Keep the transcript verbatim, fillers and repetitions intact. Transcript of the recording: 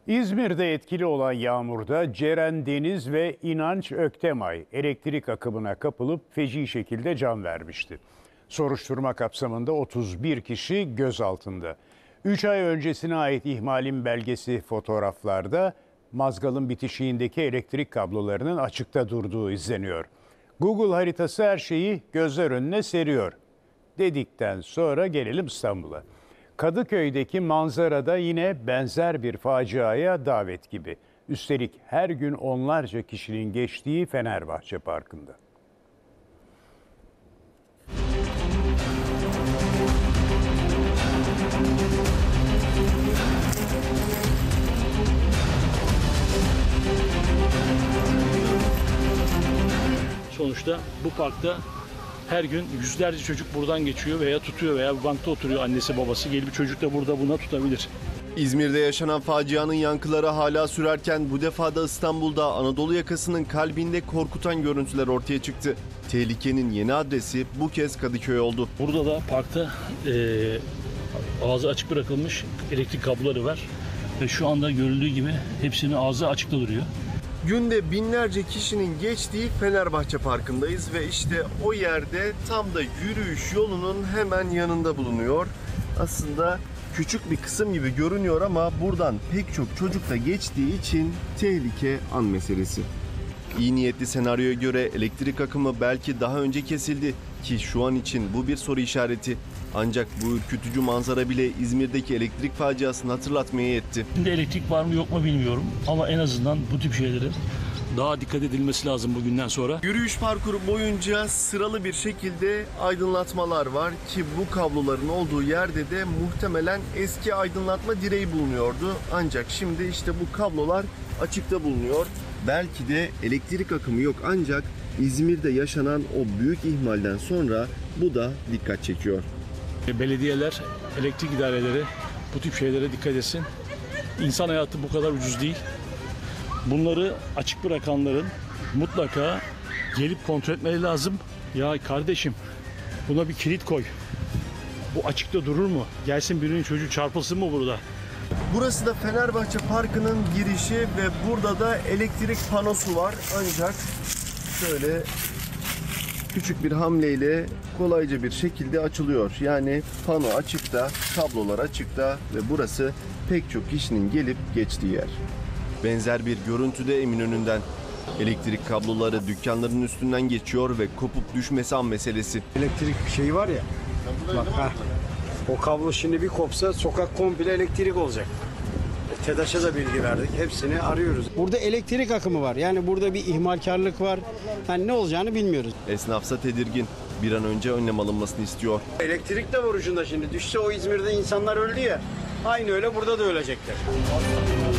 İzmir'de etkili olan yağmurda Ceren Deniz ve İnanç Öktemay elektrik akımına kapılıp feci şekilde can vermişti. Soruşturma kapsamında otuz bir kişi gözaltında. üç ay öncesine ait ihmalin belgesi fotoğraflarda mazgalın bitişiğindeki elektrik kablolarının açıkta durduğu izleniyor. Google haritası her şeyi gözler önüne seriyor dedikten sonra gelelim İstanbul'a. Kadıköy'deki manzarada yine benzer bir faciaya davet gibi. Üstelik her gün onlarca kişinin geçtiği Fenerbahçe Parkı'nda. Sonuçta bu parkta her gün yüzlerce çocuk buradan geçiyor veya tutuyor veya bir bankta oturuyor annesi babası. Gelip çocuk da burada buna tutabilir. İzmir'de yaşanan facianın yankıları hala sürerken bu defa da İstanbul'da Anadolu yakasının kalbinde korkutan görüntüler ortaya çıktı. Tehlikenin yeni adresi bu kez Kadıköy oldu. Burada da parkta e, ağzı açık bırakılmış elektrik kabloları var. Ve şu anda görüldüğü gibi hepsinin ağzı açıkta duruyor. Günde binlerce kişinin geçtiği Fenerbahçe Parkı'ndayız ve işte o yerde tam da yürüyüş yolunun hemen yanında bulunuyor. Aslında küçük bir kısım gibi görünüyor ama buradan pek çok çocuk da geçtiği için tehlike an meselesi. İyi niyetli senaryoya göre elektrik akımı belki daha önce kesildi ki şu an için bu bir soru işareti. Ancak bu ürkütücü manzara bile İzmir'deki elektrik faciasını hatırlatmaya yetti. Şimdi elektrik var mı yok mu bilmiyorum ama en azından bu tip şeylerin daha dikkat edilmesi lazım bugünden sonra. Yürüyüş parkuru boyunca sıralı bir şekilde aydınlatmalar var ki bu kabloların olduğu yerde de muhtemelen eski aydınlatma direği bulunuyordu. Ancak şimdi işte bu kablolar açıkta bulunuyor. Belki de elektrik akımı yok ancak İzmir'de yaşanan o büyük ihmalden sonra bu da dikkat çekiyor. Belediyeler, elektrik idareleri bu tip şeylere dikkat etsin. İnsan hayatı bu kadar ucuz değil. Bunları açık bırakanların mutlaka gelip kontrol etmeleri lazım. Ya kardeşim buna bir kilit koy. Bu açıkta durur mu? Gelsin birinin çocuğu çarpılsın mı burada? Burası da Fenerbahçe Parkı'nın girişi ve burada da elektrik panosu var. Ancak şöyle küçük bir hamleyle kolayca bir şekilde açılıyor. Yani pano açıkta, kablolar açıkta ve burası pek çok kişinin gelip geçtiği yer. Benzer bir görüntü de Eminönü'nden. Elektrik kabloları dükkanların üstünden geçiyor ve kopup düşmesi an meselesi. Elektrik şeyi var ya, bak ha, o kablo şimdi bir kopsa sokak komple elektrik olacak. TEDAŞ'a da bilgi verdik, hepsini arıyoruz. Burada elektrik akımı var, yani burada bir ihmalkarlık var, yani ne olacağını bilmiyoruz. Esnafsa tedirgin, bir an önce önlem alınmasını istiyor. Elektrik de var ucunda şimdi, düşse o İzmir'de insanlar öldü ya, aynı öyle burada da ölecekler.